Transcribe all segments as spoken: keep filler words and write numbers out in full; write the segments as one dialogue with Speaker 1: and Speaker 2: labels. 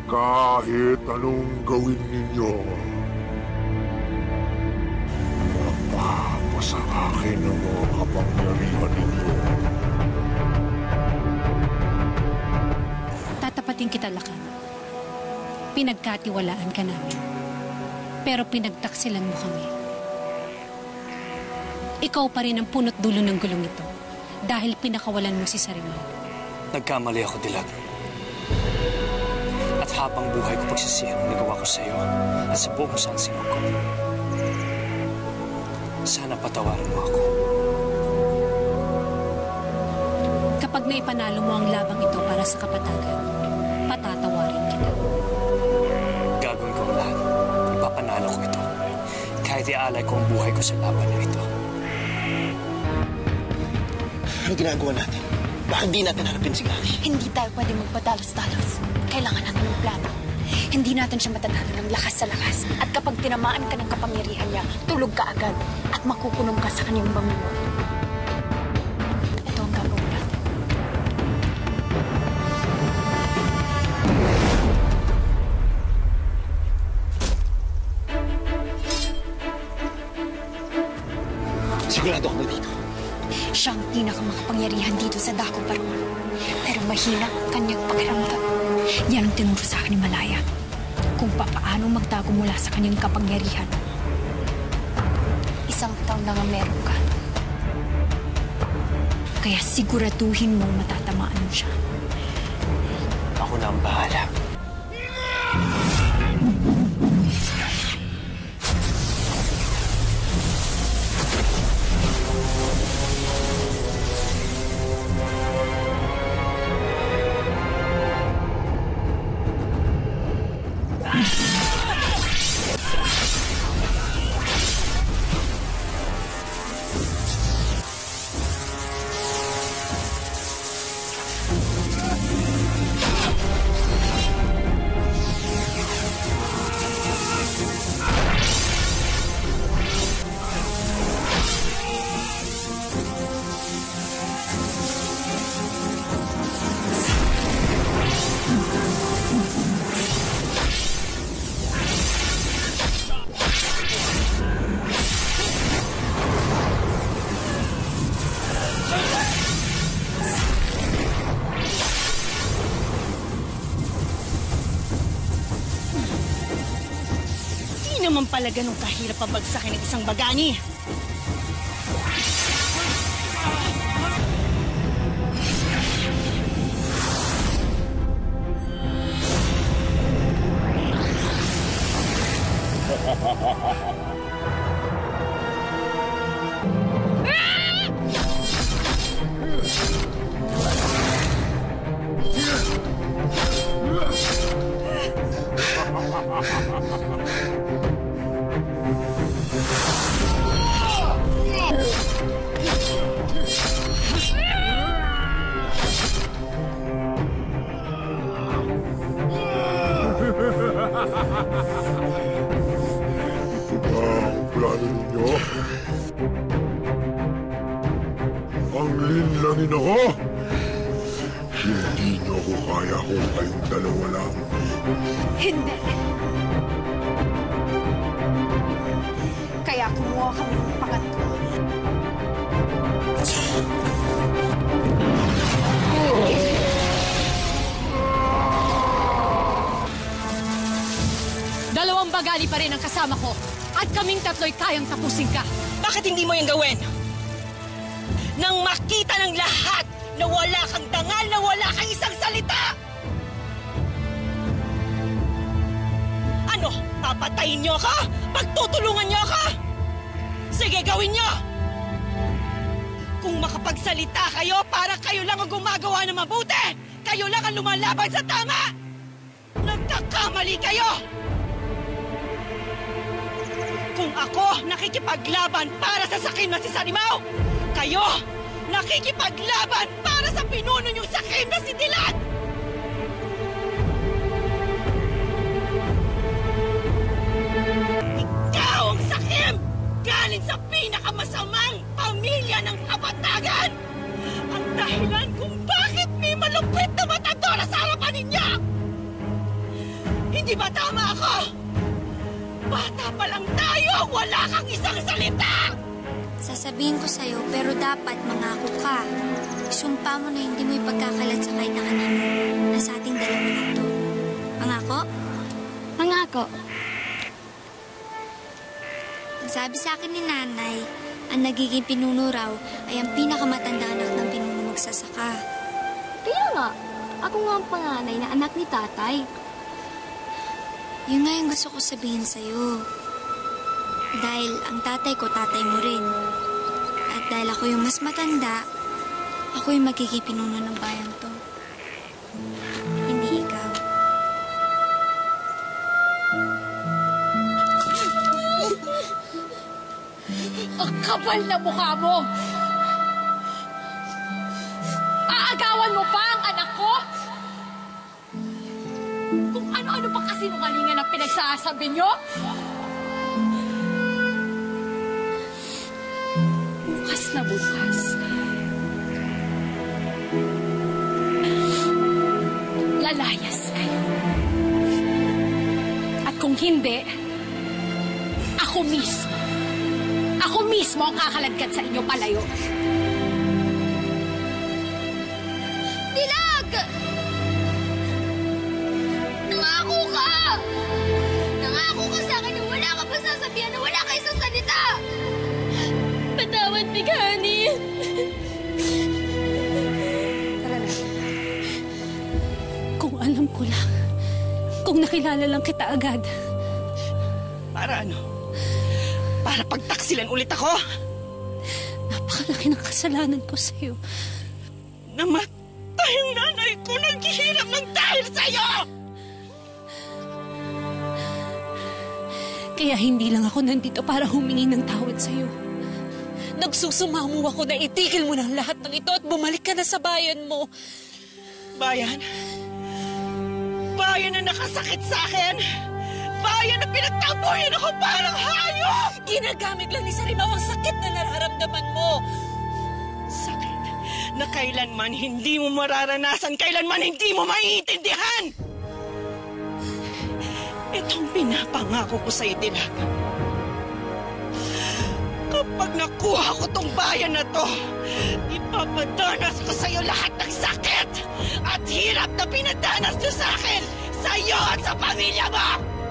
Speaker 1: Kahit anong gawin ninyo, mapapasa akin ang mga kapangyarihan ninyo.
Speaker 2: Tatapatin kita, Lakam. Pinagkatiwalaan ka namin. Pero pinagtaksilan mo kami. Ikaw pa rin ang punot dulo ng gulong ito dahil pinakawalan mo si Sarimaw.
Speaker 3: Nagkamali ako, Dilag. At habang buhay ko pagsisihan ang nagawa ko sa iyo at sa buong sansinuko ko. Sana patawarin mo ako.
Speaker 2: Kapag naipanalo mo ang labang ito para sa kapatagan, patatawarin kita.
Speaker 3: Gagawin ko ang lahat. Ipapanalo ko ito. Kahit ialay ko ang buhay ko sa laban na ito.
Speaker 4: Ano ginagawa natin? Bakit di natin harapin si Gaki?
Speaker 5: Hindi tayo pwede magpadalos-dalos. Kailangan natin ng plano. Hindi natin siya matatalo ng lakas sa lakas. At kapag tinamaan ka ng kapangyarihan niya, tulog ka agad at makukulong ka sa kanyang bangungot. Ito ang gagawin natin.
Speaker 4: Sigurado ako na dito.
Speaker 5: Siya ang pinakamakapangyarihan dito sa Dako Paroon. Pero mahina ang kanyang pakiramdam. Yan ang tinuro sa akin ni Malaya. Kung papaano magtago mula sa kanyang kapangyarihan. Isang taon lang ang meron ka. Kaya siguraduhin mong matatamaan mo siya.
Speaker 3: Ako na ang bahala.
Speaker 6: naman pala ganun kahirap pabagsakin ng isang Bagani.
Speaker 1: Panglilangin ako! Hindi niyo ako kaya kung kayong dalawa lang.
Speaker 5: Hindi! Kaya kumuha kami ng pangatlo.
Speaker 2: Dalawang Bagani pa rin ang kasama ko. At kaming tatlo'y kayang tapusin ka.
Speaker 6: Bakit hindi mo yung gawin? Nang makita ng lahat na wala kang dangal, na wala kang isang salita! Ano? Papatayin niyo ka? Pagtutulungan niyo ka? Sige, gawin niyo! Kung makapagsalita kayo, para kayo lang ang gumagawa ng mabuti! Kayo lang ang lumalaban sa tama! Nagkakamali kayo! Kung ako nakikipaglaban para sa sakim na si Sarimaw, kayo nakikipaglaban para sa pinuno niyong sakim na si Dilag! Ikaw ang sakim! Galing sa pinakamasamang pamilya ng kapatagan! Ang dahilan kung bakit may malupit na matadora sa harapan ninyo! ba tama ako? Bata pa lang tayo! Wala kang isang salita!
Speaker 5: Sasabihin ko sa'yo, pero dapat mangako ka. Isumpa mo na hindi mo ipagkakalat sa kahit na kanino na sa ating dalawa na to. Mangako? Mangako. Sabi sa akin ni nanay, ang nagiging pinuno raw ay ang pinakamatanda anak ng pinuno magsasaka.
Speaker 7: Kaya nga, ako nga ang panganay na anak ni tatay.
Speaker 5: Yun nga yung gusto ko sabihin sa'yo. Dahil ang tatay ko, tatay mo rin. At dahil ako yung mas matanda, ako yung magiging pinuno ng bayan to. Hindi ikaw.
Speaker 2: Ang kapal na mukha mo! Aagawan mo pa ang anak ko? Kung ano-ano pa kasinungalingan ang pinagsasabi niyo? Bukas na bukas. Lalayas kayo. At kung hindi, ako mismo. Ako mismo ang kakalagkat sa inyo palayo.
Speaker 7: Dilag! Nangako ka! Nangako ka sa akin na wala ka pa sasabihan na wala ka isang salita! Patawad, Bagani!
Speaker 2: Tara na. Kung alam ko lang, kung nakilala lang kita agad.
Speaker 6: Para ano? Para pagtaksilan ulit ako?
Speaker 2: Napakalaki ng kasalanan ko sa'yo.
Speaker 6: Namatay ang nanay ko, naghihirap ng dahil sa'yo!
Speaker 2: Kaya hindi lang ako nandito para humingi ng tawad sa'yo. Nagsusumamo ako na itigil mo ng lahat ng ito at bumalik ka na sa bayan mo.
Speaker 6: Bayan? Bayan na nakasakit sa akin! Bayan na pinagtabuhin ako parang hayop!
Speaker 2: Ginagamit lang ni Sarimaw ang sakit na nararamdaman mo.
Speaker 6: Sakit na kailanman hindi mo mararanasan, kailanman hindi mo maiintindihan! Itong pinapangako ko sa'yo, Dilag. Kapag nakuha ko tong bayan na to, ipapadanas ko sa'yo lahat ng sakit at hirap na pinadanas nyo sa akin, sa'yo at sa pamilya mo!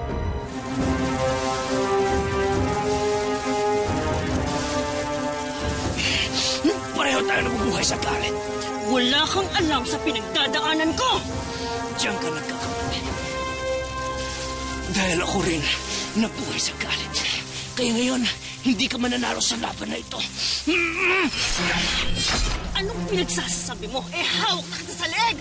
Speaker 3: Pareho tayo nabubuhay sa galit.
Speaker 6: Wala kang alam sa pinagdadaanan ko!
Speaker 3: Diyan ka nagkakamali. Dahil ako rin nabuhay sa galit. Kaya ngayon, hindi ka mananalo sa laban na ito.
Speaker 6: Anong pinagsasabi mo? Eh, hawak na kita sa leg!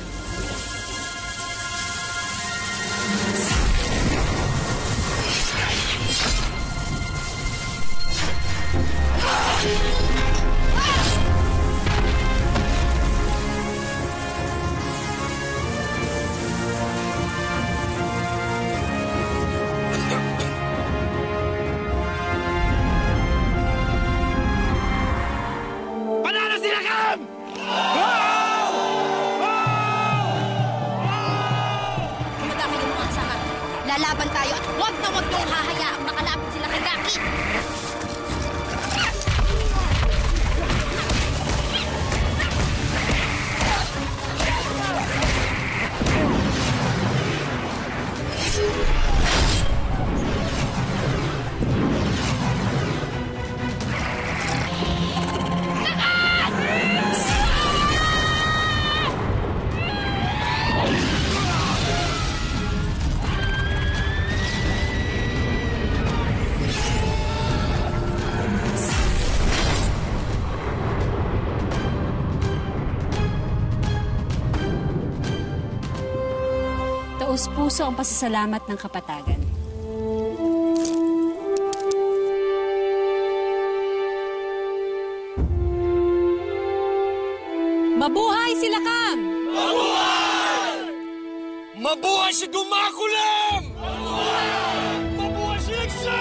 Speaker 3: Panalo si Lakam!
Speaker 7: Kumada kayo mga asahan. Lalaban tayo at huwag na huwag niyong hahayaang makalapit sila kay Gaki.
Speaker 2: Taos-puso ang pasasalamat ng kapatagan. Mabuhay si Lakam!
Speaker 3: Mabuhay! Mabuhay si Dumakulam! Mabuhay! Mabuhay si Liza!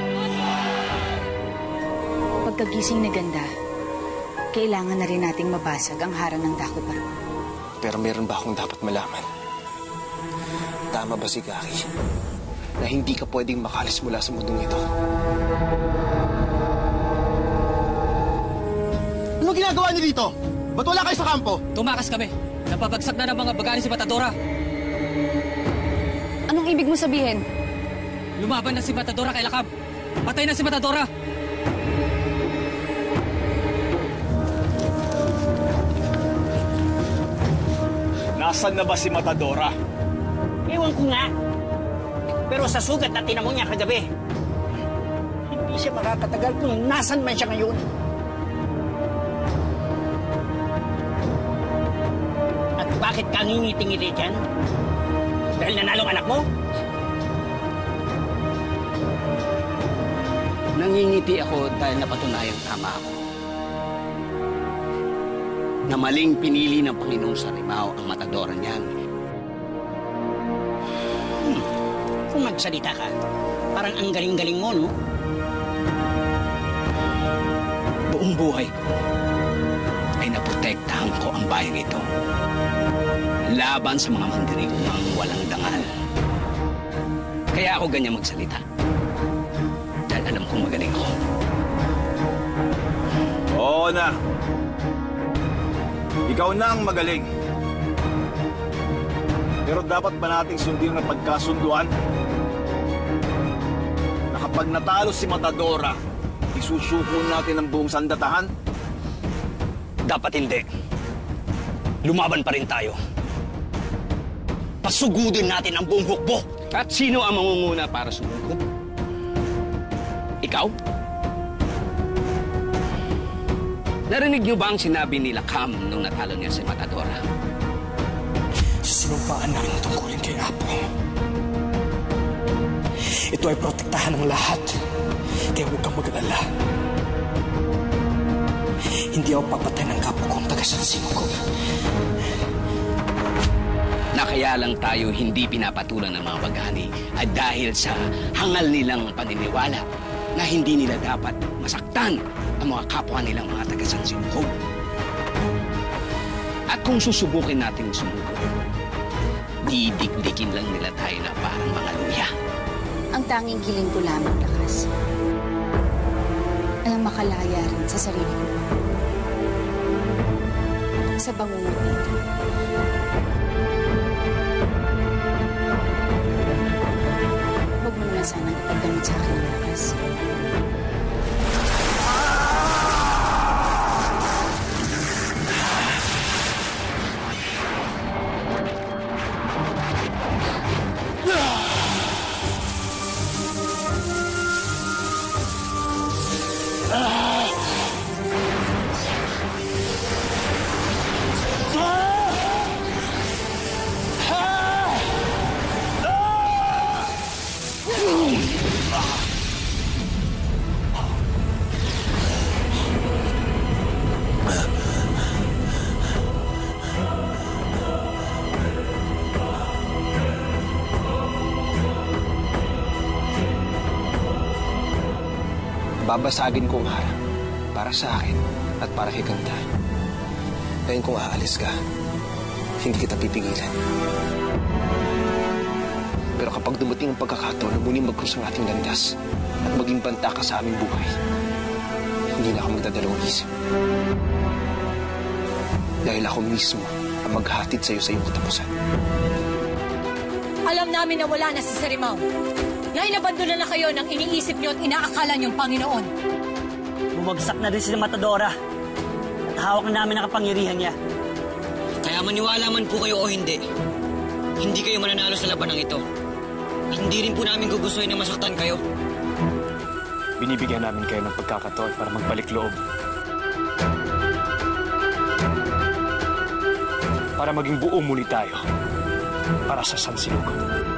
Speaker 8: Pagkagising ni Ganda, kailangan na rin nating mabasag ang harang ng Dako Paroon.
Speaker 9: Pero meron ba akong dapat malaman?
Speaker 4: Tama ba si Gaki? Na hindi ka pwedeng makalis mula sa mundong ito? Ano ginagawa niyo dito? Ba't wala kayo sa kampo?
Speaker 3: Tumakas kami. Napabagsak na ng mga Baganis si Matadora.
Speaker 8: Anong ibig mo sabihin?
Speaker 3: Lumaban na si Matadora kay Lakam. Patay na si Matadora.
Speaker 9: Nasaan na ba si Matadora?
Speaker 6: Ewan ko nga. Pero sa sugat na tinamo niya kagabi, hindi siya makakatagal kung nasan man siya ngayon. At bakit ka ngingiti-ngiti dyan? Dahil nanalong anak mo?
Speaker 10: Nangingiti ako dahil napatunayang tama ako. Na maling pinili ng Panginoong Sarimaw ang Matadora niyan.
Speaker 6: Hmm. Kung magsalita ka, parang ang galing-galing mo, no?
Speaker 10: Buong buhay ko ay naprotektahan ko ang bayang ito. Laban sa mga mandirigmang walang dangal. Kaya ako ganyan magsalita. Dahil alam kong magaling ako.
Speaker 9: Oo na. Ikaw na ang magaling. Pero dapat ba nating sundin ang pagkasunduan? Na kapag natalo si Matadora, isusuko natin ang buong sandatahan?
Speaker 10: Dapat hindi. Lumaban pa rin tayo. Pasugudin natin ang buong hukbo. At sino ang mangunguna para sumuko? Ikaw? Narinig niyo ba ang sinabi ni Lakam nung natalo niya si Matadora?
Speaker 3: Sinumpaan namin ang tungkulin kay Apo. Ito ay protektahan ng lahat. Kaya huwag kang mag-alala. Hindi ako papatay ng kapwa kong taga-sansino ko.
Speaker 10: Na kaya lang tayo hindi pinapatulan ng mga Bagani at dahil sa hangal nilang paniniwala na hindi nila dapat masaktan ang mga kapwa nilang mga taga-sansino. At kung susubukin natin sumuko, didikdikin lang nila tayo na parang mga luya.
Speaker 8: Ang tanging hiling ko lamang, Lakas, ay ang makalaya rin sa sarili ko. Sa bangungot nito. Huwag mo naman sanang ipagdamit sa akin, Lakas.
Speaker 4: Babasagin ko ang harap para sa akin at para kay Ganda. Ngayon kung aalis ka, hindi kita pipigilan. Pero kapag dumating ang pagkakataon na muling magkrus ang ating landas at maging banta ka sa aming buhay, hindi na ako magdadalawang isip. Dahil ako mismo ang maghatid sa'yo sa iyong katapusan.
Speaker 2: Alam namin na wala na si Sarimaw. Na inabandona na kayo ng iniisip niyo at inaakala niyong Panginoon.
Speaker 6: Bumagsak na rin si Matadora at hawak na namin ang kapangyarihan niya.
Speaker 10: Kaya maniwala man po kayo o hindi, hindi kayo mananalo sa labanang ito. Hindi rin po namin gugustuhin na masaktan kayo.
Speaker 3: Binibigyan namin kayo ng pagkakataon para magbalik loob. Para maging buo muli tayo para sa sansinugan.